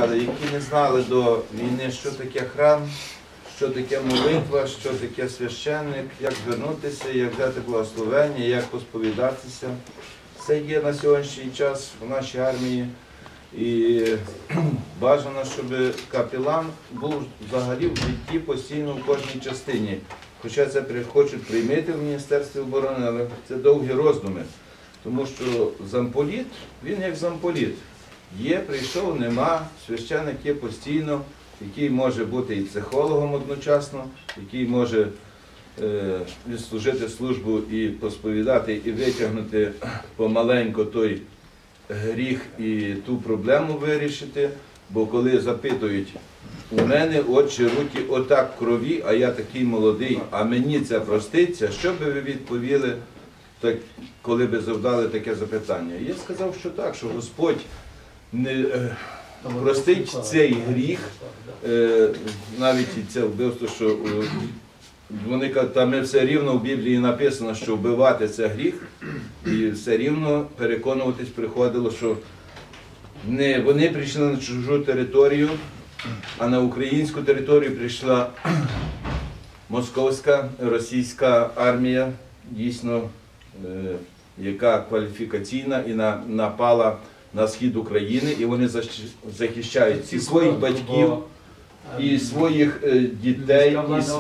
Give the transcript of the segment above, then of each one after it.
стояли, які не знали до війни, що таке храм, що таке молитва, що таке священник, як звернутися, як взяти благословення, як посповідатися. Це є на сьогоднішній час в нашій армії. І бажано, щоб капелан був взагалі в житті постійно в кожній частині. Хоча це хочуть приймати в Міністерстві оборони, але це довгі роздуми. Тому що замполіт, він як замполіт. Є, прийшов, нема, священник є постійно, який може бути і психологом одночасно, який може відслужити службу і посповідати, і витягнути помаленько той гріх і ту проблему вирішити. Бо коли запитують, у мене очі, руки отак в крові, а я такий молодий, а мені це проститься, що би ви відповіли, коли б завдали таке запитання? Я сказав, що так, що Господь не простить цей гріх, навіть і це вбивство, що вони кажуть, там все рівно в Біблії написано, що вбивати це гріх, і все рівно переконуватись приходило, що не вони прийшли на чужу територію, а на українську територію прийшла московська, російська армія, дійсно, яка кваліфікаційна і напала на схід України, і вони захищають і своїх батьків, і своїх дітей,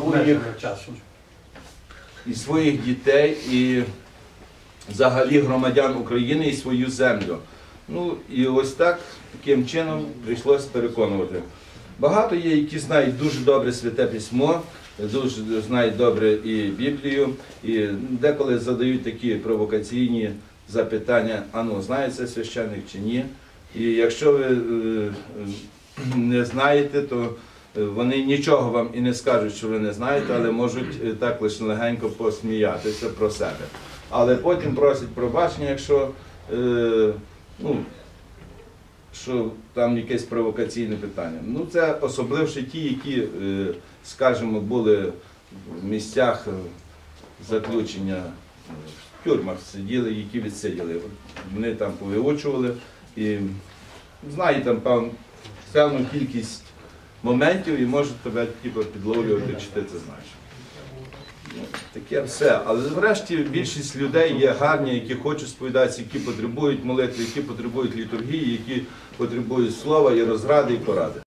і взагалі громадян України, і свою землю. Ну і ось так, таким чином прийшлося переконувати. Багато є, які знають дуже добре Святе Письмо, дуже знають добре і Біблію, і деколи задають такі провокаційні запитання, знає це священник чи ні. І якщо ви не знаєте, то вони нічого вам і не скажуть, що ви не знаєте, але можуть так лише легенько посміятися про себе. Але потім просять пробачення, якщо що там якесь провокаційне питання. Ну, це особливо ті, які, скажімо, були в місцях заключення, в тюрмах сиділи, які відсиділи. Вони там повиучували і знають там певну кількість моментів і можуть тебе підловлювати, чи ти це знаєш. Таке все. Але врешті більшість людей є гарні, які хочуть сповідатися, які потребують молитви, які потребують літургії, які потребують слова і розради, і поради.